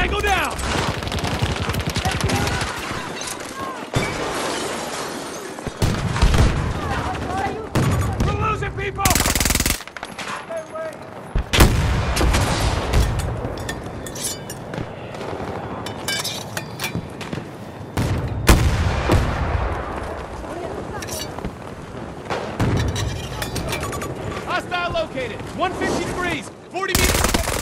Tango down! We're losing people! Hostile located! 150 degrees! 40 meters!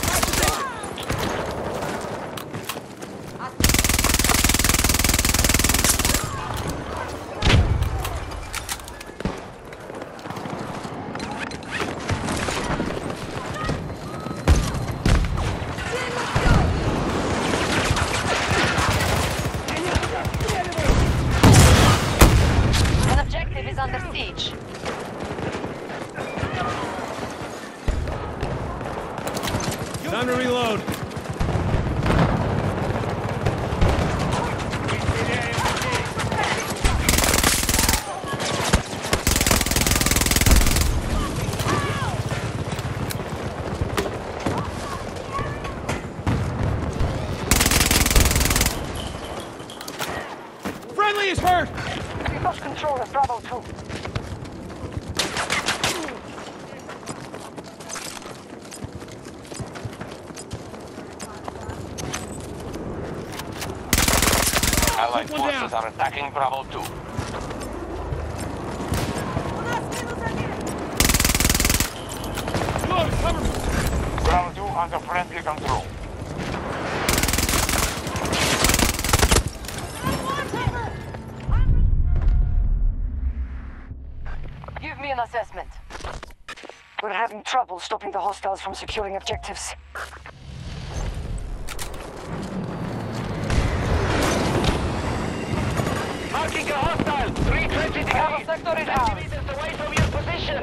An objective is under siege. Time to reload. Friendly is hurt! We lost control of Bravo 2. Allied Take one down. forces are attacking Bravo 2. Reload, cover me! Bravo 2 under friendly control. Give me an assessment. We're having trouble stopping the hostiles from securing objectives. Marking a hostile! 320 Bravo degrees! sector is 20 out. meters away from your position!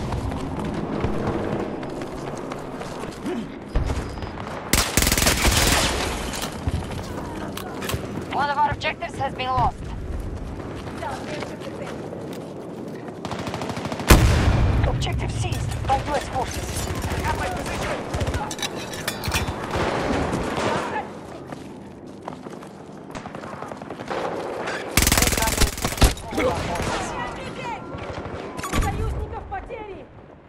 One of our objectives has been lost. Objective seized by US forces. At my position! Союзников потери!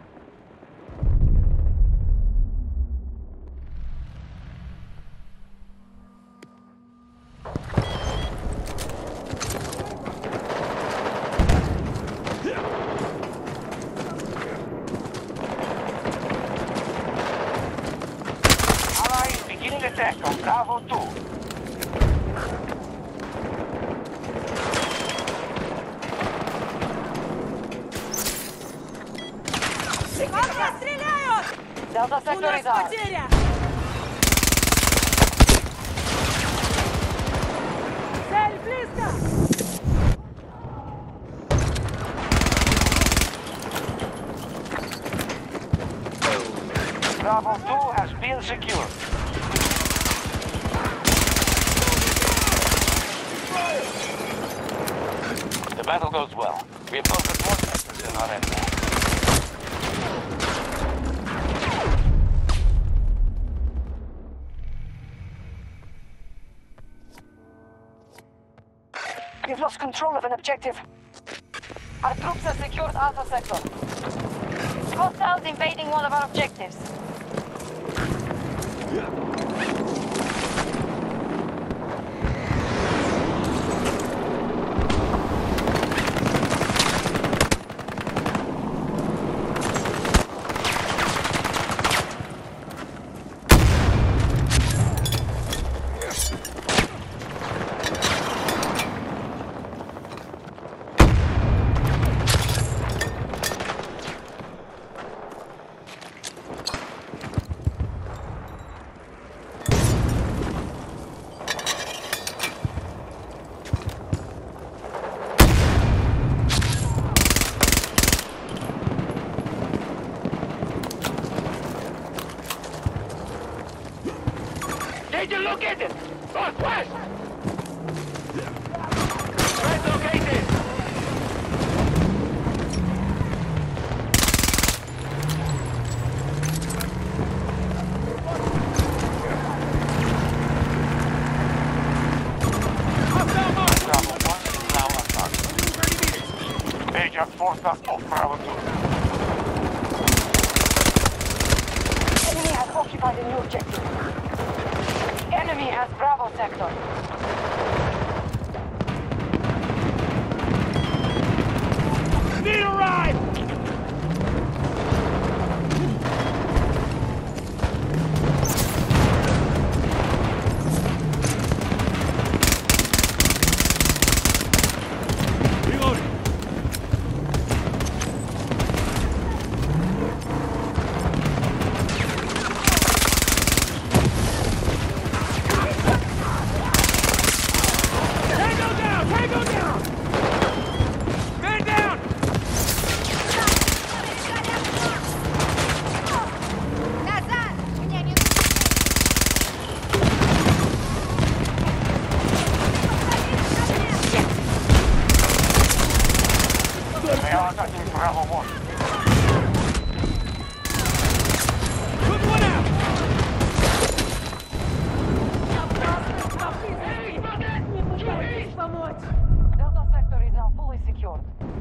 Allies beginning attack on Bravo 2. По мне стреляют! Delta У sector нас is out. потеря! Цель близко! Bravo 2 has been secured. The battle goes well. We have posted more sectors than our enemy. We've lost control of an objective. Our troops have secured Alpha sector. Hostiles invading one of our objectives. Take a look at it! Northwest! Threat located! contact of Bravo 2. Enemy has occupied a new objective. Enemy has Bravo sector. Need a ride! Reloading. Tango down! Tango down! Man down! Назад! Меня не... They are attacking Bravo 1. Took one out! Не пытайтесь помочь! Delta sector is now fully secured.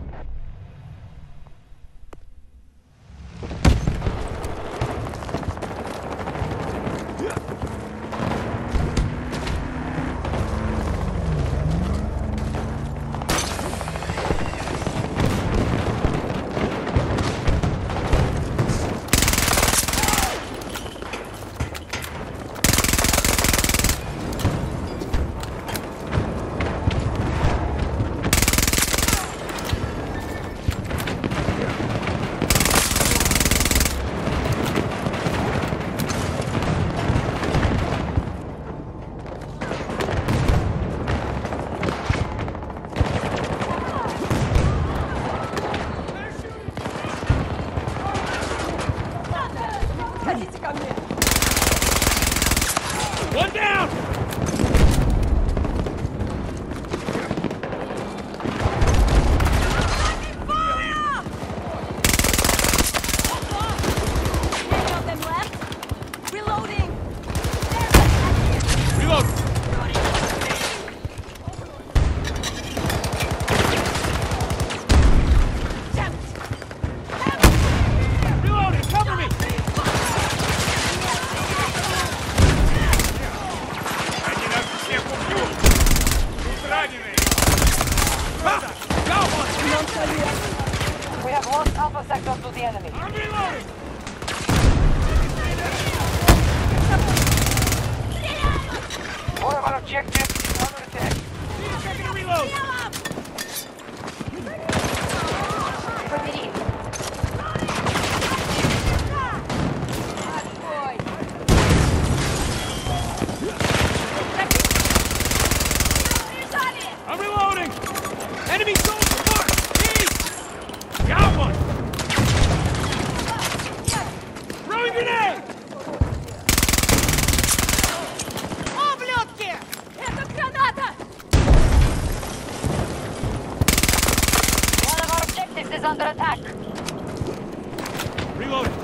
Ходите ко мне! One down! Many of them left! Reloading! Reload! Damn it! Reloading! Cover me! We have lost Alpha sector to the enemy. I'm reloading! One of our objectives is under attack. Taking a reload! I'm reloading! Enemy soldier! Mark! East! Got one! Throwing grenade! Ублюдки! Это граната! One of our objectives is under attack. Reloading!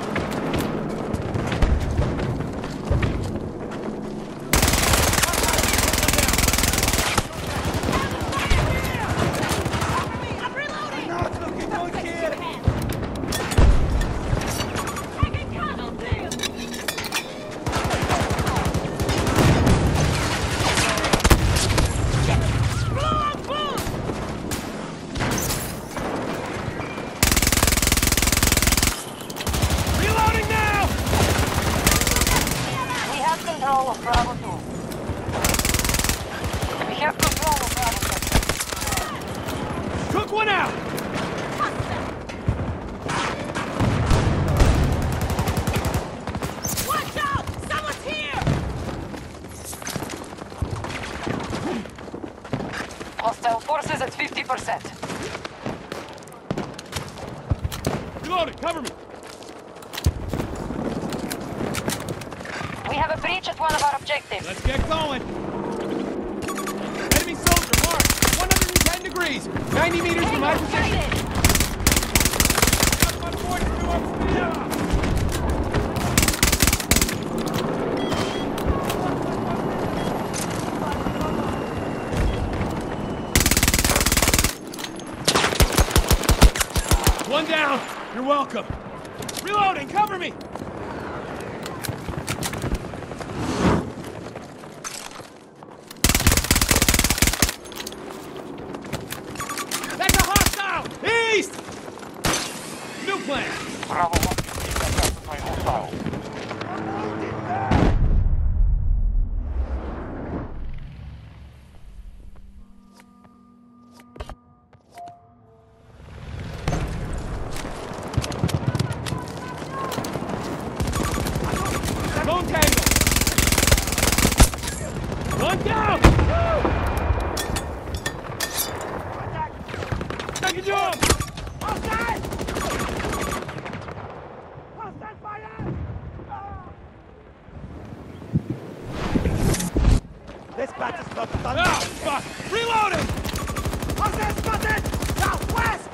I'm reloading! Not looking good, kid! Taking casualties! Reloading now! We have control of Bravo 2. We have control of Bravo sector. Took one out! Watch out! Someone's here! Hostile forces at 50%. Reloading! Cover me! We have a breach at one of our objectives. Let's get going! Enemy soldier, mark! 110 degrees! 90 meters from my position! Got my boys to up speed! welcome. Reloading, cover me! That's a hostile! East! New plan! Bravo 1, keep identifying hostile. Lone tango! One down! I can do him! Hostile! Hostile fire! This batch is not done. Ah, fuck! Reloading! Hostile spotted! Southwest!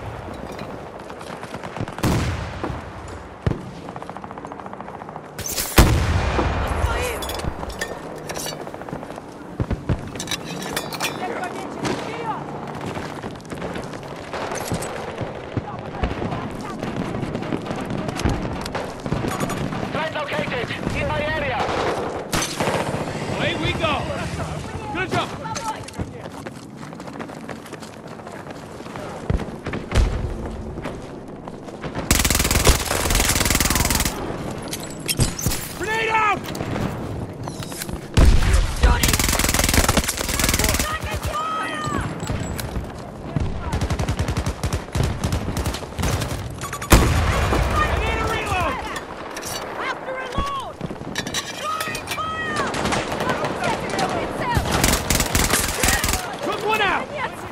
Threat located, in my area. Away we go! Good job! Grenade out! I need a reload! After reload! Throwing fire! Took one out!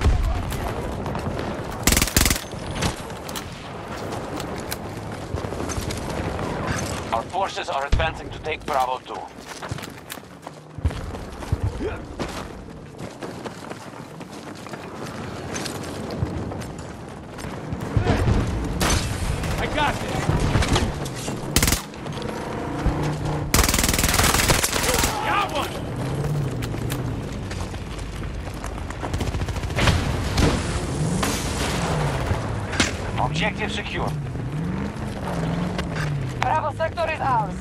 Our forces are advancing to take Bravo 2. I got this! Got one! Objective secure. Bravo sector is ours.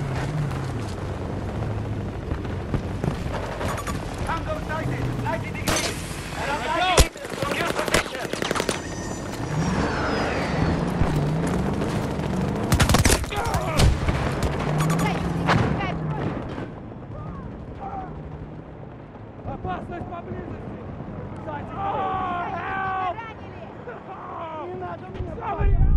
Tango sighted. 90 degrees. And I'm Let's go! Secure position. Опасность поблизости! Oh, help! Не надо мне! Somebody help!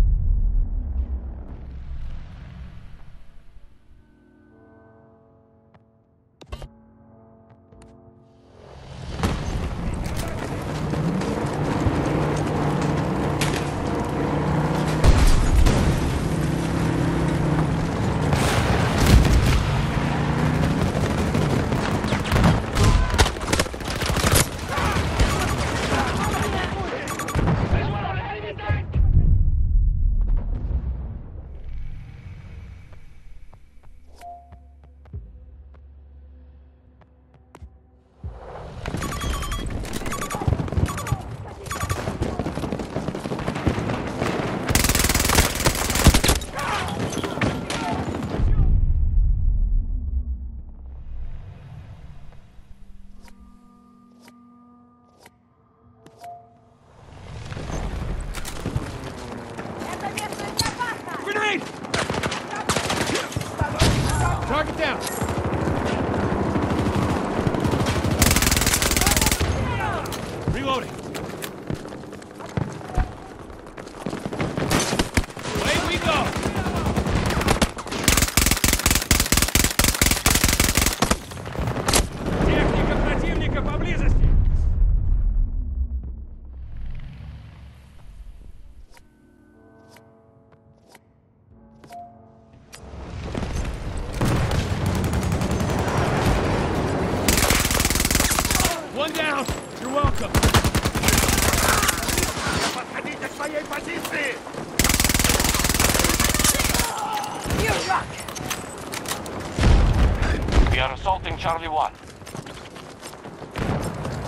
Grenade! Target down! Reloading! Away we go! Техника противника поблизости! One down! You're welcome! Подходите к своей позиции! You rock! We are assaulting Charlie 1.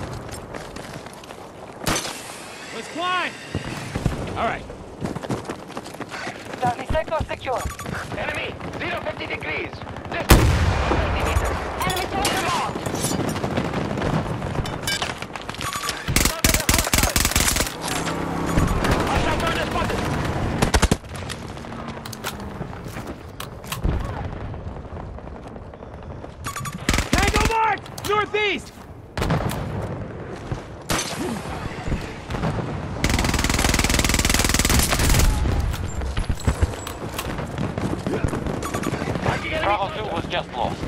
Let's climb! All right. Charlie sector secure. Enemy, 050 degrees. Distance, 90 meters. Enemy soldier marked. Hostile target spotted. Tango marked! Northeast! Bravo 2 was just lost.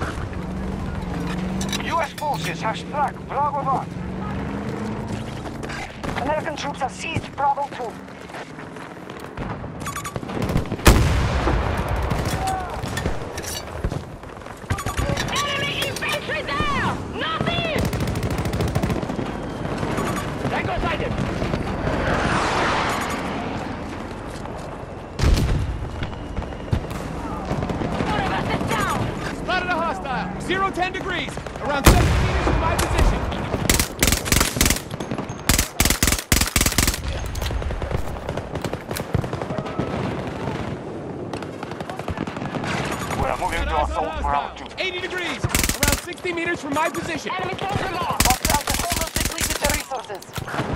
U.S. forces have struck Bravo 1. American troops have seized Bravo 2. Enemy infantry there! Northeast! Tango sighted. One of us is down! Spotted a hostile! 0-10 degrees! Around 70 meters from my position! We're moving to Got eyes on assault Bravo hostile! 2. 80 degrees! Around 60 meters from my position! Enemy soldier marked. Hostiles have almost depleted their resources.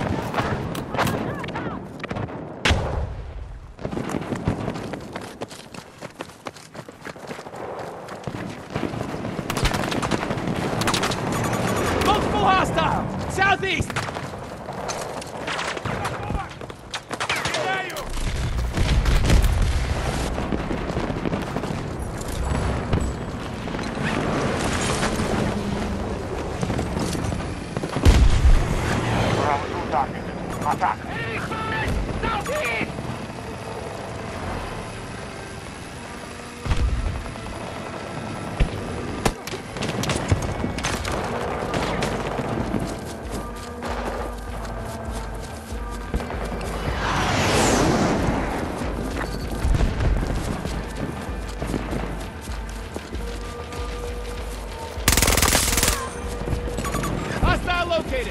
Multiple hostile! Southeast! Bravo 2 targeted. Attack. Southeast! Hostile located!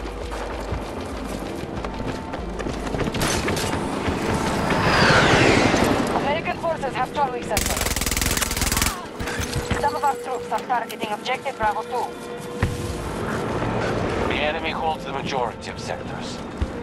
American forces have Charlie sector. Some of our troops are targeting objective Bravo 2. The enemy holds the majority of sectors.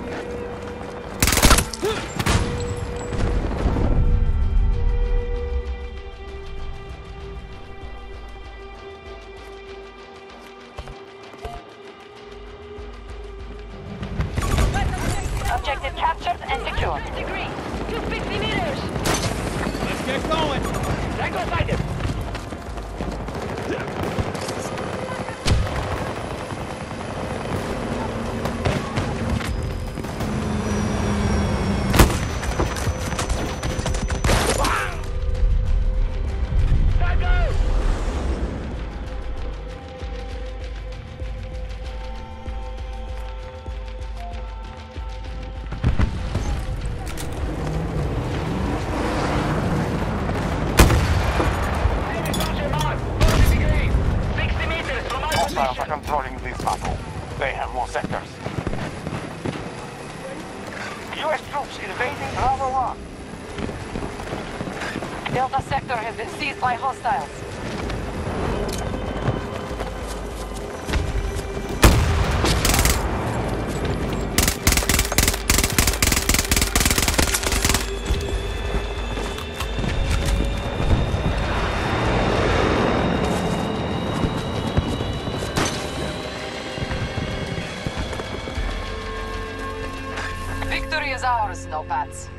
Objective captured and secured. Degree! 250 meters! Let's get going! Tango sighted. Tango! Enemy soldier marked, 40 degrees. 60 meters from my Hostiles are position. controlling this battle. They have more sectors. U.S. troops invading Bravo 1. Delta sector has been seized by hostiles. Victory is ours, Snowpats.